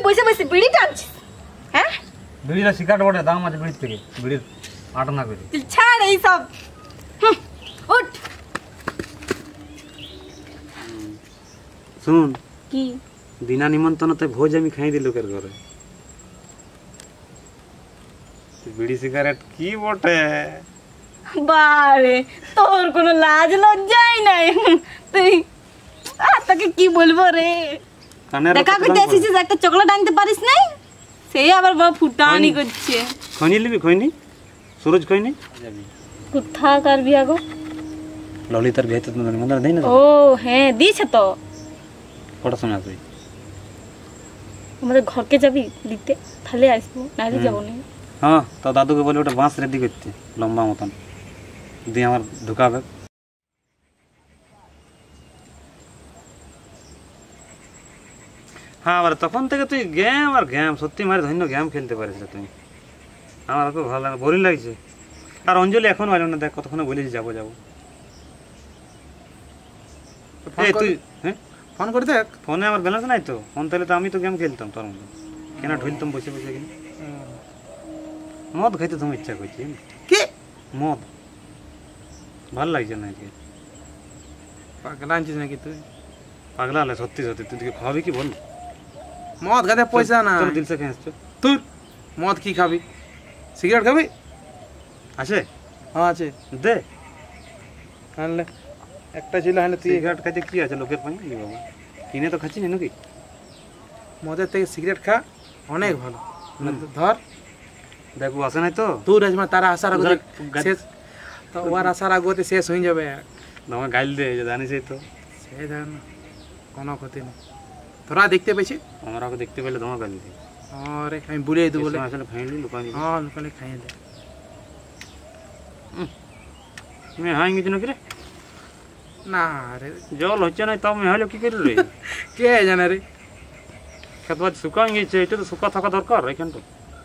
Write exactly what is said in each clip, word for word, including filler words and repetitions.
বসে বসে বিড়ি টানছিস? হ্যাঁ, বিড়িটা সিগারেট বটে, দাম আছে বিড়ির থেকে, বিড়ির আটা না করে। ছাড় এই সব, উঠ। শুন, কি বিনা নিমন্ত্রণতে ভোজ আমি খাই দিই লোকের ঘরে। বিড়ি সিগারেট কি বটে? বারে, তোর কোনো লাজ লজ্জাই নাই। তুই তোকে কি বলবো রে? দেখা করতে এসেছিস, একটা চকলেট আনতে পারিস নাই? সেই আবার বড় ফুটানি করছে। খৈনি লিবি? খৈনি সুরজ খৈনি কোথাকার বিয়া গো? ললিতার বিয়ে তো নিমন্ত্রণ দেই না? ও হ্যাঁ, দিয়েছে তো। কটার সময় আসবি? আমাদের ঘরকে যাবি দিতে, তাহলে আসবো, নাহলে যাবো না। হ্যাঁ, তো দাদুকে বলে ওটা বাঁশ রেডি করতে, লম্বা মতন দিয়ে আমার ঢুকাবে। হ্যাঁ, আবার তখন থেকে তুই গেম আর গেম, সত্যি মারি ধন্য গেম খেলতে পারিস তুই। আমার খুব ভালো লাগে, বোরিং লাগছে। আর অঞ্জলি এখন আইল না, দেখ কতক্ষণে বলেছি যাবো যাবো। এই তুই হ্যাঁ ফোন করে দেখ। ফোনে আমার ব্যালেন্স নাই তো, ফোন তাহলে তো আমি তো গেম খেলতাম তোর মধ্যে, কেন ঢুলতাম বসে বসে কিনা। মদ খাইতে তোমার ইচ্ছা করছে কি? মদ ভালো লাগছে না কি? পাগলা আনছিস নাকি তুই? পাগলা হলে সত্যি সত্যি তুই দিকে খাবি কি বল? মদ খাতে পয়সা না, তোর দিল সে খেয়ে আসছো তুই। মদ কি খাবি? সিগারেট খাবি? আছে? হ্যাঁ আছে, দে আনলে একটা ছিল। হলে তুই সিগারেট খাইতে কি আছে লোকের পাই বাবা, কিনে তো খাচ্ছি না নাকি? মদের থেকে সিগারেট খা, অনেক ভালো। ধর দেখো আসে নাই তো তুই রাজমা, তারা আসার আগে শেষ, তো ওর আসার আগে শেষ হয়ে যাবে। আমার গাইল দে, জানিস তো সেই ধর না, কোনো ক্ষতি নেই। তোরা দেখতে পেয়েছি, আমার আগে দেখতে পেলে তোমার গাইল দে। আরে আমি বলে দেবো বলে, আসলে খাইলি লুকানি। হ্যাঁ লোকালে খাইয়ে দে। তুমি হাই কিছু নাকি রে? না রে, জল হচ্ছে না, তাও হলো কি করে রে? কে জানে রে? খেত বাদ শুকা গেছে, এটা তো শুকা থাকা দরকার এখানটা।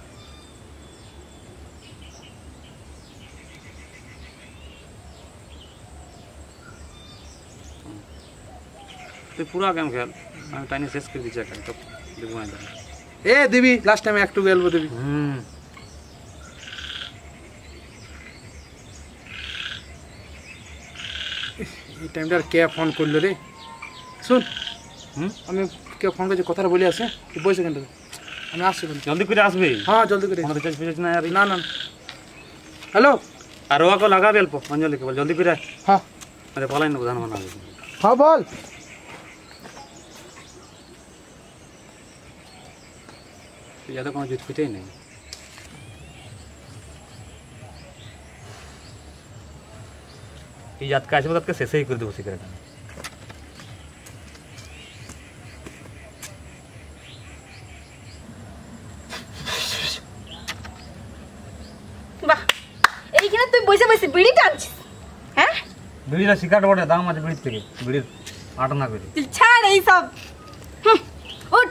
তুই পুরা গেম খেল, আমি টাইনে শেষ করে দিচ্ছি একটা, তো দেখবো না। এ দিবি লাস্ট টাইমে একটু গেলবো দিবি। হুম, এই টাইমটা কে ফোন করলো রে? শুন, হুম, আমি কে ফোন করছি, কথাটা বলে আসে, তুই বসে কেন? আমি আসছি। জলদি করে আসবে। হ্যাঁ জলদি করে। কোনো রিচার্জ ফিচার্জ নাই আর? না না, হ্যালো। আর ওকে লাগাবে অল্প, অঞ্জলিকে বল জলদি করে। হ্যাঁ আরে পালাই না প্রধান মনে হবে। হ্যাঁ বল। যাতে কোনো জুত ফুটেই নেই। এই জাতকে আসবে, তাকে শেষেই করে দেবো সিগারেট। বাহ, এইখানে তুই বসে বসে বিড়ি টানছিস? হ্যাঁ, বিড়িটা সিগারেট বটে, দাম আছে বিড়ির থেকে, বিড়ির আটা না করে। ছাড় এই সব, উঠ।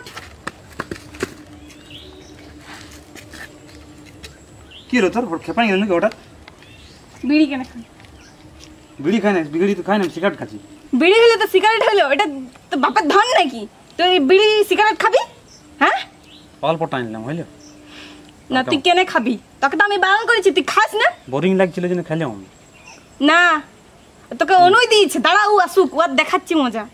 কি রে তোর খেপাই গেল নাকি? ওটা বিড়ি কেন খাবি? বিড়ি খাই না, বিড়ি তো খাই না, সিগারেট খাচ্ছি। বিড়ি হলে তো সিগারেট হলো, এটা তো বাপের ধন নাকি? তুই বিড়ি সিগারেট খাবি? হ্যাঁ, অল্প টাইম নিলাম হইলো না। তুই কেন খাবি? তোকে তো আমি বারণ করেছি, তুই খাস না। বোরিং লাগছিল যেন খেলাম আমি। না, তোকে অনুই দিয়েছে, দাঁড়া ও আসুক, ও দেখাচ্ছি মজা।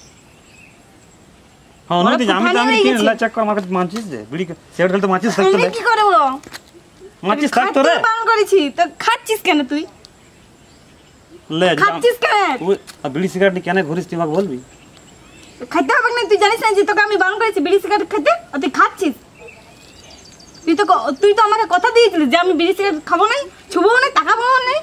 হ্যাঁ অনুই দিয়েছে, আমি তো আমি কি লা চেক কর, আমার কাছে মানছিস যে বিড়ি সিগারেট খেলতে মানছিস থাকতো আমি কি করে ও মানছিস থাকতো রে? বারণ করেছি তো খাচ্ছিস কেন তুই? লে খাচ্ছিস কেন? তুই বিড়ি সিগারেট নি কেন ঘুরিস, তুই আমাকে বলবি? খাইতে হবে না, তুই জানিস না যে তোকে আমি বারণ করেছি বিড়ি সিগারেট খেতে, আর তুই খাচ্ছিস। তুই তো তুই তো আমাকে কথা দিয়েছিলি যে আমি বিড়ি সিগারেট খাবো না, ছুবো না, টাকা পাবো না।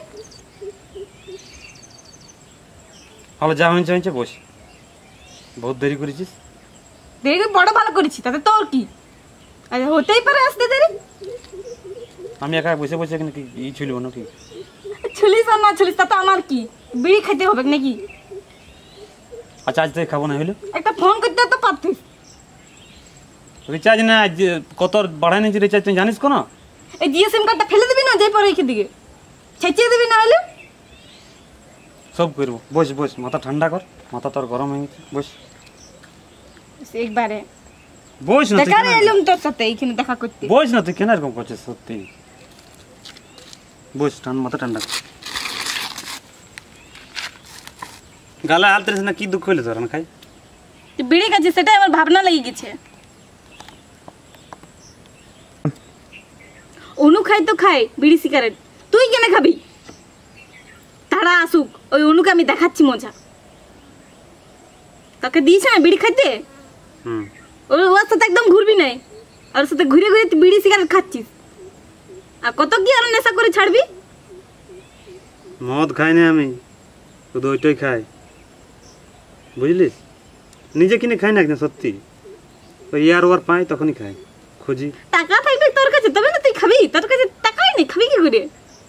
হলো যা হয়েছে হয়েছে, বস। বহুত দেরি করেছিস। দেরি করে বড় ভালো করেছি, তাতে তোর কি? আরে হতেই পারে আসতে দেরি। আমি একা বসে বসে এখানে কি ই ছিল নাকি? ছুলিস আর না ছুলিস তাতে আমার কি? বিড়ি খেতে হবে নাকি? আচ্ছা আজ থেকে খাবো না হইলো? একটা ফোন করতে তো পারতিস। রিচার্জ না কত বাড়াই নিয়েছি রিচার্জ, তুই জানিস কোনো? এই জিও সিম কার্ডটা ফেলে দিবি না, যাই পরে রেখে দিকে ছেঁচিয়ে দিবি, না হলে সব করবো। বস বস, মাথা ঠান্ডা কর, মাথা তোর গরম হয়ে গেছে, বস। একবারে বইস না দেখা এলাম তোর সাথে এইখানে দেখা করতে। বইস না তুই কেন এরকম করছিস সত্যি? বইস, ঠান্ডা মাথা ঠান্ডা। গালা হালতেছিস না, কি দুঃখ হইলো তোর? না খাই তুই বিড়ি খাচ্ছিস সেটাই আমার ভাবনা লেগে গেছে। অনু খাই তো খাই বিড়ি সিগারেট, তুই কেন খাবি? তারা আসুক, ওই অনুকে আমি দেখাচ্ছি মজা। তাকে দিয়েছে না বিড়ি খাইতে, হুম ওর ওর সাথে একদম ঘুরবি নাই। ওর সাথে ঘুরে ঘুরে তুই বিড়ি সিগারেট খাচ্ছিস, আর কত কি আর নেশা করে ছাড়বি? মদ খাই না আমি, শুধু ওইটাই খাই, বুঝলিস? নিজে কিনে খাই না একদম সত্যি, ওই ইয়ার ওয়ার পাই তখনই খাই, খুঁজি। টাকা থাকবে তোর কাছে তবে না তুই খাবি, তোর কাছে টাকাই নেই, খাবি কি করে?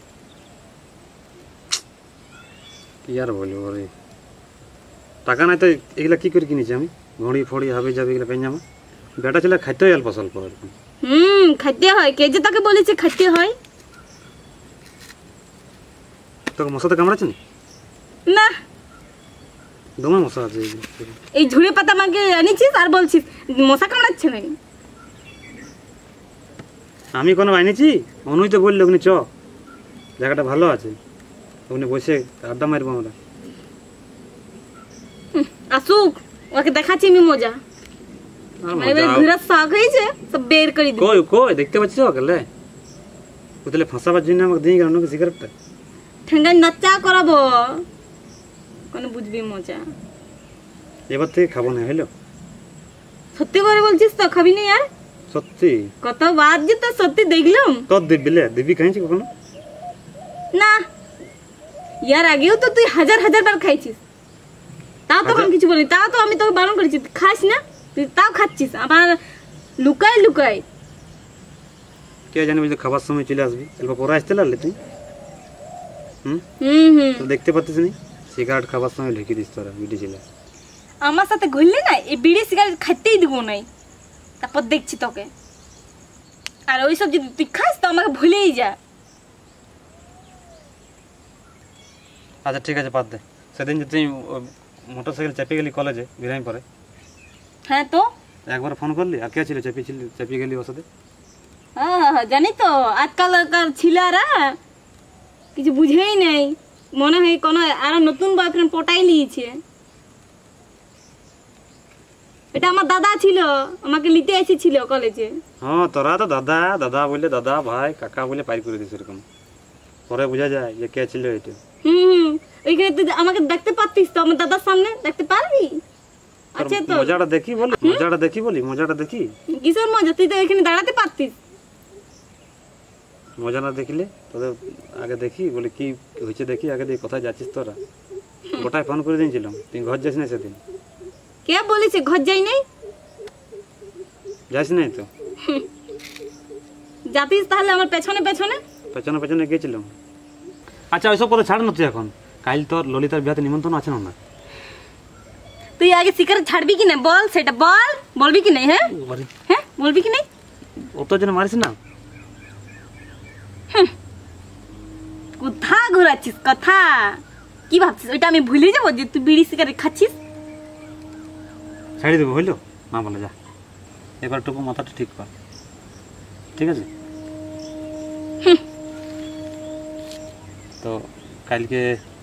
কি আর বলবো রে, টাকা নাই তো এগুলা কি করে কিনেছি আমি? ঘড়ি ফড়ি হাবি যাবে এগুলো পেয়ে যাবো। বেটা ছেলে খাইতে হয় অল্প স্বল্প। হুম খাইতে হয়, কে যে তাকে বলেছে খাইতে হয়? তোকে মশাতে কামড়াচ্ছে না? না, দমে মশা আছে। এই ঝুড়ে পাতা আমাকে আনিছিস আর বলছিস মশা কামড়াচ্ছে না। আমি কোনো আনিছি? অনুই তো বললো ওখানে চ, জায়গাটা ভালো আছে, ওখানে বসে আড্ডা মারবো আমরা। আসুক, ওকে দেখাচ্ছি আমি মজা। ঘুরার শখ হয়েছে, সব বের করে দিই। কই কই দেখতে পাচ্ছিস ওকে? ও তাহলে ফাঁসাবার জন্য আমাকে দিয়ে গেল নাকি সিগারেটটা? ঠেঙ্গায় নাচা করাবো, কোনো বুঝবি মজা। এবার থেকে খাবো না, হইলো? সত্যি করে বলছিস তো খাবি না? আর সত্যি কত বার যে তো সত্যি দেখলাম। তোর দিবি লে, দিবি খাইছি কখনো? না, ইয়ার আগেও তো তুই হাজার হাজার বার খাইছিস, তাও তো আমি কিছু বলিনি। তাও তো আমি তোকে বারণ করেছি খাস না, তুই তাও খাচ্ছিস। আবার লুকাই লুকাই। কে জানি বুঝলি খাবার সময় চলে আসবি, অল্প পরে আসতে লাগলে তুই। হুম হুম হুম তো দেখতে পাচ্ছিস নি, সিগারেট খাবার সময় ঢেকে দিস তোরা বিটি ছিল। আমার সাথে ঘুরলে না এই বিড়ি সিগারেট খাইতেই দিব নাই, তারপর দেখছি তোকে। আর ওইসব যদি তুই খাস তো আমাকে ভুলেই যা। আচ্ছা ঠিক আছে, বাদ দে। সেদিন যে তুই মোটর সাইকেল চেপে গেলি কলেজে বিরামি পরে, হ্যাঁ তো একবার ফোন করলি? আর কে ছিল চেপেছিলি, চেপে গেলি ওর সাথে? হ্যাঁ হ্যাঁ জানি তো, আজকালকার ছিলারা কিছু বুঝেই নেই, মনে হয় কোনো আরো নতুন বয়ফ্রেন্ড পটাই নিয়েছে। এটা আমার দাদা ছিল, আমাকে নিতে এসেছিল কলেজে। হ্যাঁ তোরা তো দাদা দাদা বলে, দাদা ভাই কাকা বলে পার করে দিস, এরকম পরে বোঝা যায় যে কে ছিল এটা। হুম হুম ওইখানে তুই আমাকে দেখতে পারতিস তো, আমার দাদার সামনে দেখতে পারবি? আচ্ছা তো মজাটা দেখি বলি, মজাটা দেখি বলি, মজাটা দেখি। কিসের মজা? তুই তো এখানে দাঁড়াতে পারতিস। মজা না দেখলে তোদের আগে দেখি বলে কি হয়েছে দেখি, আগে দেখি কোথায় যাচ্ছিস তোরা। গোটায় ফোন করে দিয়েছিলাম, তুই ঘর যাস না সেদিন। কে বলেছে ঘর যাই নাই? যাস নাই তো? যাতিস তাহলে আমার পেছনে পেছনে। পেছনে পেছনে গেছিলাম। আচ্ছা ওইসব কথা ছাড় না তুই এখন, কাল তোর ললিতার বিয়াতে নিমন্ত্রণ আছে না? তুই আগে সিগারেট ছাড়বি কি না বল, সেটা বল। বলবি কি নাই? হ্যাঁ হ্যাঁ বলবি কি নাই? অত জন্য মারিস না। কোথা ঘুরাচ্ছিস কথা? কি ভাবছিস ওইটা আমি ভুলে যাবো যে তুই বিড়ি সিগারেট খাচ্ছিস? ছাড়ি দেবো, হইলো না বলে যা। এবার টুকু মাথাটা ঠিক কর, ঠিক আছে? তো কালকে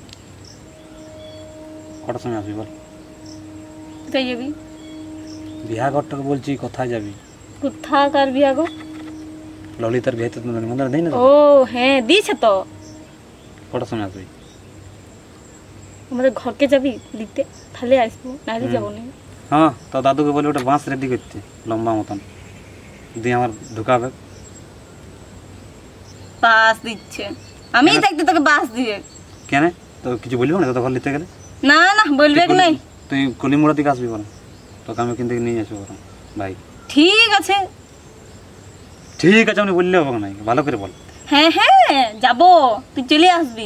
কটার সময় আসবি বল? কোথায় যাবি? বিহাঘরটাকে বলছি, কোথায় যাবি? কোথাকার বিহাঘর? ললিতার বিয়েতে তো নিমন্ত্রণ দেই না। ও হ্যাঁ দিয়েছে তো। কটার সময় আসবি? আমাদের ঘরকে যাবি দিতে, তাহলে আসবো, নাহলে যাবো না। হ্যাঁ তো দাদুকে বলে ওটা বাঁশ রেডি করতে, লম্বা মতন দিয়ে আমার ঢুকাবে। বাস দিচ্ছে? আমি দেখতে তোকে বাস দিয়ে কেন? তো কিছু বলবো না? তো ঘর নিতে গেলে না না বলবে কি নাই? তুই কলিমুড়া দিকে আসবি বল, তোকে আমি কিন্তু নিয়ে আসবো বরং ভাই। ঠিক আছে ঠিক আছে, আমি বললে হবে না, ভালো করে বল। হ্যাঁ হ্যাঁ যাবো, তুই চলে আসবি।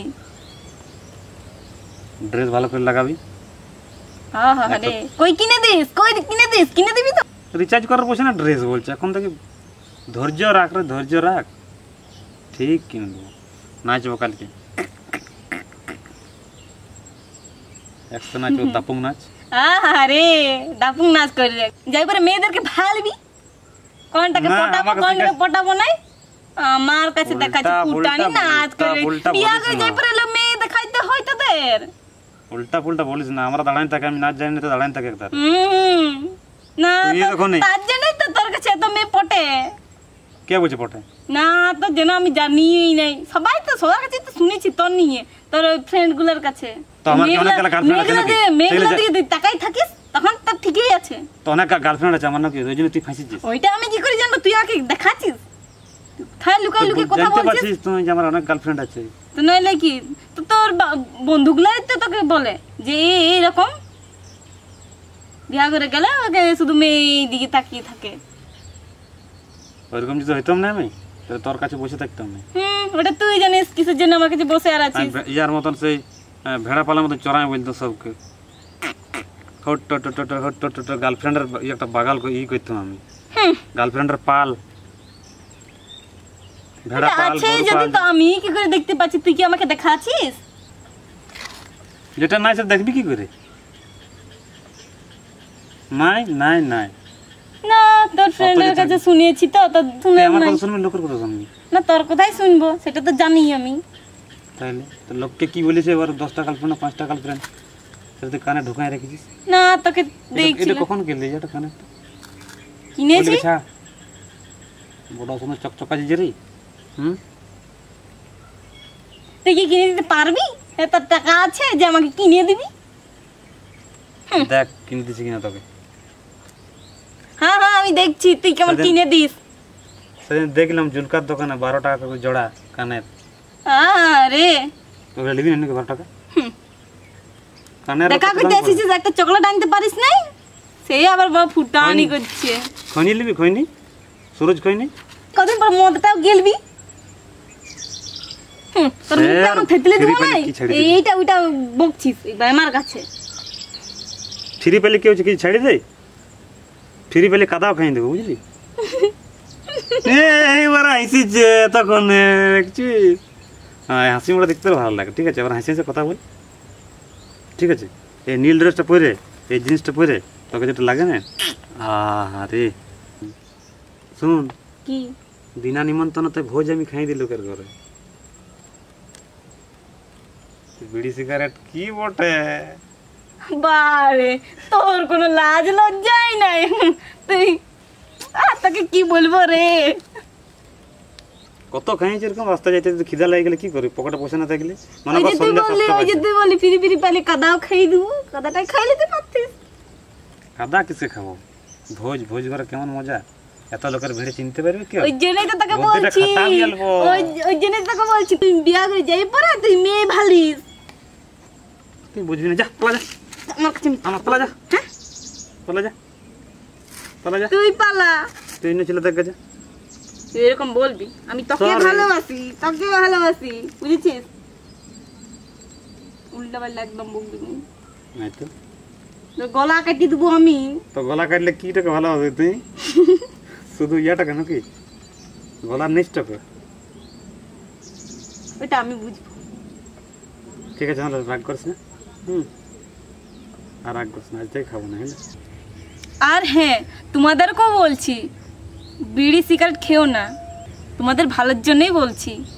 ড্রেস ভালো করে লাগাবি। হ্যাঁ হ্যাঁ রে, কই কিনে দিস? কই কিনে দিস? কিনে দিবি তো? রিচার্জ করার পয়সা না, ড্রেস বলছে এখন থেকে। ধৈর্য রাখ রে, ধৈর্য রাখ, ঠিক কিনে দেবো। নাচবো কালকে একশো নাচ, দাপুং নাচ। আরে দাপুং নাচ করে যাই পরে মেয়েদেরকে ভালবি, কোনটাকে না, পটাবো আমাকে কোনটাকে জিজ্ঞাসা- পটাবো নাই আমার কাছে উল্টা, দেখাচ্ছে ফুটানি উল্টা, না আজ উল্টা, করে উল্টা বিয়া বলিস করে না। যাই পরে এলো মেয়ে দেখাইতে হয় তোদের উল্টা পুল্টা বলিস না, আমরা দাঁড়াই থাকি, আমি নাচ জানি না তো দাঁড়াই থাকি একবার। হুম না তুই তো- এরকমই। তার জন্যই তো তোর কাছে এত মেয়ে পটে কে বলছে পটে? না তো যেন আমি জানিই নাই সবাই তো সবার কাছে তো শুনেছি তোর নিয়ে তোর ওই ফ্রেন্ড গুলোর কাছে তো আমার কি অনেক মেয়েগুলা- গেলা girlfriend আছে মেয়েগুলা নাকি? দিয়ে- মেয়েগুলা সেগুলো- দিকে তুই তাকাই থাকিস তখন তো ঠিকই আছে তো অনেক গার্লফ্রেন্ড আছে আমার নাকি, ওই জন্য তুই ফাঁসিছিস। ওইটা আমি কি করে জানবো তুই আমাকে দেখাচ্ছিস খাই লুকাই তো লুকিয়ে কথা জানতে বলছিস পারছিস তুই যে আমার অনেক গার্লফ্রেন্ড আছে। তো নইলে কি তো তোর বা- বন্ধুগুলাই তো তোকে বলে যে এই- এইরকম বিয়া করে গেলে ওকে শুধু মেয়ে দিকে তাকিয়ে থাকে ওইরকম যদি হইতাম না আমি, তাহলে তোর কাছে বসে থাকতাম না। হুম ওটা তুই জানিস কিসের জন্য আমার কাছে বসে আর আমি আছিস ভে- ইয়ার মতন সেই আহ, ভেড়া পালার মতন চড়াই বলতো সবকে, হট টট টট হট টট টট গার্লফ্রেন্ডের একটা বাগাল ই করতাম আমি, হুম গার্লফ্রেন্ডের পাল, ভেড়া এটা পাল, আছে গরু যদি পাল, তো আমি কি করে দেখতে পাচ্ছি তুই কি আমাকে দেখাচ্ছিস যেটা নাই সেটা দেখবি কি করে? নাই নাই নাই, না তোর ফ্রেন্ডের যেটা- কাছে শুনেছি তো তো তুই শুনে আমার নাই। কথা শুনবি, লোকের কথা শুনবি? না তোর কথাই শুনবো সেটা তো জানি আমি তাহলে তো লোককে কি বলেছে এবার, দশটা গার্লফ্রেন্ড না পাঁচটা গার্লফ্রেন্ড, সেটা তুই কানে ঢুকাই রেখেছিস। না তোকে এটা- দেখছি এটা কখন গেলি এটা কানে কিনেছি বড় সময় চকচকা যে রে। হুম তুই কি কিনে দিতে পারবি হ্যাঁ তোর টাকা আছে যে আমাকে কিনে দিবি দেখ কিনে দিছি কিনা তোকে। হ্যাঁ হ্যাঁ আমি দেখছি তুই কেমন সেদিন- কিনে দিস সেদিন দেখলাম জুলকার দোকানে বারো টাকা করে জোড়া কানের, আরে ওগুলো নিবি না নাকি বারো টাকা হুম। কানের? দেখা করতে এসেছিস একটা চকলেট আনতে পারিস নাই সেই আবার বড় ফুটানি হয়নি। করছে খৈনি নিবি? খৈনি সুরজ খৈনি? কদিন পর মদটাও গেলবি হুম, তোর মুখে স্যার, আমার থেতলে দেবো ফ্রি পেলে নাই কি ছেড়ে দিবি? এইটা ওইটা বকছিস এবার আমার কাছে ফ্রি পেলে কেউ কিছু ছাড়ি দেয়? ফ্রি পেলে কাদাও খাই দেবো বুঝলি? এইবার হাসিছে তখন দেখছিস, হ্যাঁ হাসি মোটা দেখতে ভালো লাগে। ঠিক আছে এবার হাসি হাসি কথা বল, ঠিক আছে? এই নীল ড্রেসটা পরে এই জিনিসটা পরে তোকে যেটা লাগে না, আরে শুন, কি বিনা নিমন্ত্রণতে ভোজ আমি খাই দিই লোকের ঘরে। বিড়ি সিগারেট কি বটে, বারে তোর কোনো লাজ লজ্জাই নাই তুই আর তোকে কি বলবো রে কত খাইছি এরকম রাস্তা যাইতে যদি খিদা লাগে গেলে কি করি, পকেটে পয়সা না থাকলে মানে ওই যে তুই সন্ধ্যা বললি সাতটা ওই যে বাজে। তুই বললি ফিরি ফিরি পেলে কাদাও খাই দেবো কাদাটাই খাই নিতে পারতিস কাদা কিসে খাবো, ভোজ ভোজ ঘরে কেমন মজা, এত লোকের ভিড়ে চিনতে পারবে কেউ? ওই জন্যই তো তোকে বুদ্ধিটা বলছি খাটাবি অল্প। ওই ওই জন্যই তো তোকে বলছি তুই বিয়া করে যাই পরে তুই মেয়ে ভালিস তুই বুঝবি না, যা পালা যা, আমার কাছে আমার পালা যা, হ্যাঁ? পালা যা, পালা যা, তুই পালা তুই অন্য ছেলে দেখ যা। তুই এরকম বলবি আমি তোকে Sorry. ভালোবাসি তোকে ভালোবাসি বুঝেছিস উল্টা পাল্টা একদম বকবি না। নাই তো, তোর গলা কাটি দেবো আমি তো গলা কাটলে কি টাকা ভালো হবে তুই? শুধু ইয়াটা কেন কি গলার নিচটাকে? ওইটা আমি বুঝবো ঠিক আছে তাহলে রাগ করিস না, হুম আর রাগ করিস না, আজ থেকে খাবো না, হ্যাঁ? আর হ্যাঁ তোমাদেরকেও বলছি বিড়ি সিগারেট খেও না তোমাদের ভালোর জন্যই বলছি